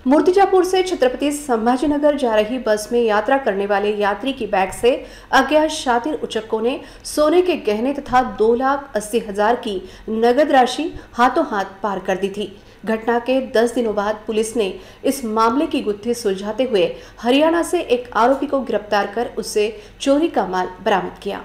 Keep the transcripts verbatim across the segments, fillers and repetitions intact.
मूर्तिजापुर से छत्रपति संभाजीनगर जा रही बस में यात्रा करने वाले यात्री की बैग से अज्ञात शातिर उचक्कों ने सोने के गहने तथा दो लाख अस्सी हजार की नगद राशि हाथों हाथ पार कर दी थी। घटना के दस दिनों बाद पुलिस ने इस मामले की गुत्थी सुलझाते हुए हरियाणा से एक आरोपी को गिरफ्तार कर उससे चोरी का माल बरामद किया।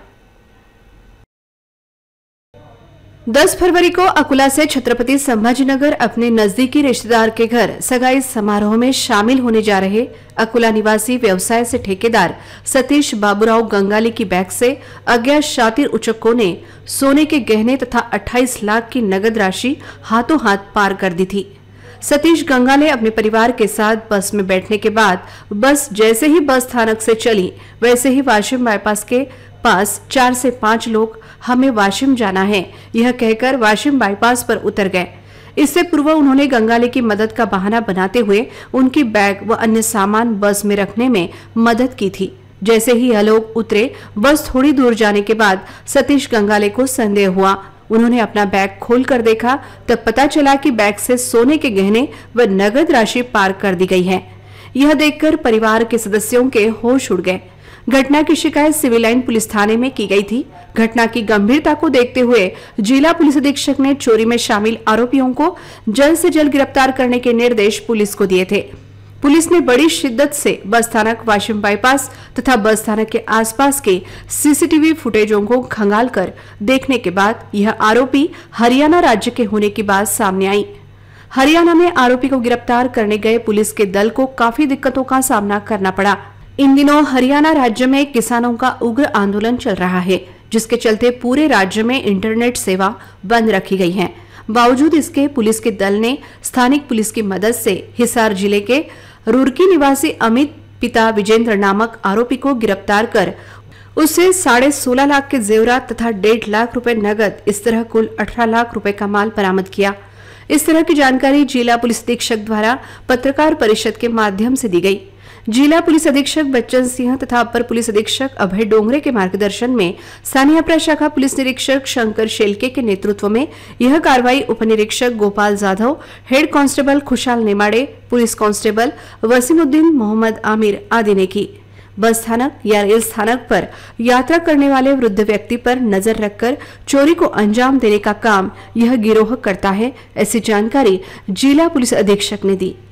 दस फरवरी को अकुला से छत्रपति संभाजीनगर अपने नजदीकी रिश्तेदार के घर सगाई समारोह में शामिल होने जा रहे अकुला निवासी व्यवसाय से ठेकेदार सतीश बाबूराव गंगाली की बैग से अज्ञात शातिर उचक्कों ने सोने के गहने तथा अट्ठाईस लाख की नगद राशि हाथों हाथ पार कर दी थी। सतीश गंगाले अपने परिवार के साथ बस में बैठने के बाद बस जैसे ही बस स्थानक से चली वैसे ही वाशिम बाईपास के पास चार से पांच लोग हमें वाशिम जाना है यह कहकर वाशिम बाईपास पर उतर गए। इससे पूर्व उन्होंने गंगाले की मदद का बहाना बनाते हुए उनकी बैग व अन्य सामान बस में रखने में मदद की थी। जैसे ही यह लोग उतरे, बस थोड़ी दूर जाने के बाद सतीश गंगाले को संदेह हुआ। उन्होंने अपना बैग खोलकर देखा तब पता चला कि बैग से सोने के गहने व नगद राशि पार कर दी गई है। यह देखकर परिवार के सदस्यों के होश उड़ गए। घटना की शिकायत सिविल लाइन पुलिस थाने में की गई थी। घटना की गंभीरता को देखते हुए जिला पुलिस अधीक्षक ने चोरी में शामिल आरोपियों को जल्द से जल्द गिरफ्तार करने के निर्देश पुलिस को दिए थे। पुलिस ने बड़ी शिद्दत से बस स्थानक वाशिम बाईपास तथा बस स्थानक के आसपास के सीसीटीवी फुटेजों को खंगालकर देखने के बाद यह आरोपी हरियाणा राज्य के होने की बात सामने आई। हरियाणा में आरोपी को गिरफ्तार करने गए पुलिस के दल को काफी दिक्कतों का सामना करना पड़ा। इन दिनों हरियाणा राज्य में किसानों का उग्र आंदोलन चल रहा है, जिसके चलते पूरे राज्य में इंटरनेट सेवा बंद रखी गई है। बावजूद इसके पुलिस के दल ने स्थानिक पुलिस की मदद से हिसार जिले के रुड़की निवासी अमित पिता विजेंद्र नामक आरोपी को गिरफ्तार कर उससे साढ़े सोलह लाख के जेवरात तथा डेढ़ लाख रुपए नगद, इस तरह कुल अठारह लाख रुपए का माल बरामद किया। इस तरह की जानकारी जिला पुलिस अधीक्षक द्वारा पत्रकार परिषद के माध्यम से दी गई। जिला पुलिस अधीक्षक बच्चन सिंह तथा अपर पुलिस अधीक्षक अभय डोंगरे के मार्गदर्शन में स्थानीय अपराध शाखा पुलिस निरीक्षक शंकर शेलके के नेतृत्व में यह कार्रवाई उप निरीक्षक Gopal Jadhav, head constable Khushal Nemade, police constable Wasimuddin Mohammad Aamir आदि ने की। बस स्थानक या रेल स्थानक पर यात्रा करने वाले वृद्ध व्यक्ति पर नजर रखकर चोरी को अंजाम देने का काम यह गिरोह करता है, ऐसी जानकारी जिला पुलिस अधीक्षक ने दी।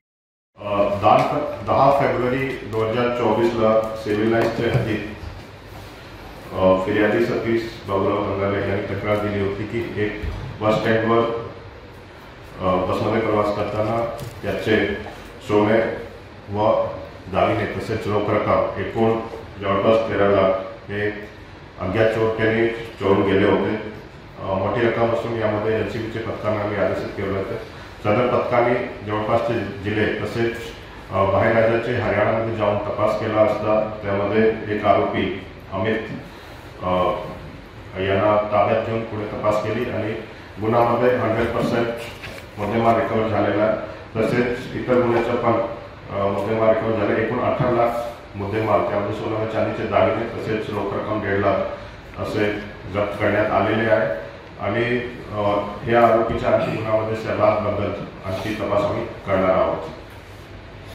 दहा फेब्रुवारी दोन हजार चोवीसला सिव्हिल लाईन्सचे अधिक फिर्यादी सतीश बाबूराव गंगाले यांनी तक्रार दिली होती की एक बस स्टँडवर बसमध्ये प्रवास करताना त्याचे सोने व दागिने तसेच रोख रक्कम एकूण जवळपास तेरा लाख हे अज्ञात चोरट्यांनी चोरून गेले होते। मोठी रक्कम असून यामध्ये एलसीबीचे पथकांना आम्ही आदेशित केले होते। सदर पथकाने जवळपासचे जिल्हे तसेच बाहेर राज्याचे हरियाणामध्ये जाऊन तपास केला असता त्यामध्ये एक आरोपी अमित यांना ताब्यात घेऊन पुढे तपास केली आणि गुन्ह्यामध्ये हंड्रेड पर्सेंट मुद्देमाल रिकवर झालेला, तसेच इतर गुन्ह्याचा पण मुद्देमाल रिकवर झाले। एकूण अठरा लाख मुद्देमाल, त्यामध्ये सोने व चांदीचे दागिने तसेच रोख रक्कम दीड लाख असे जप्त करण्यात आलेले आहे आणि हे आरोपीच्या आणखी गुन्ह्यामध्ये सहभागाबद्दल आणखी तपास आम्ही करणार आहोत।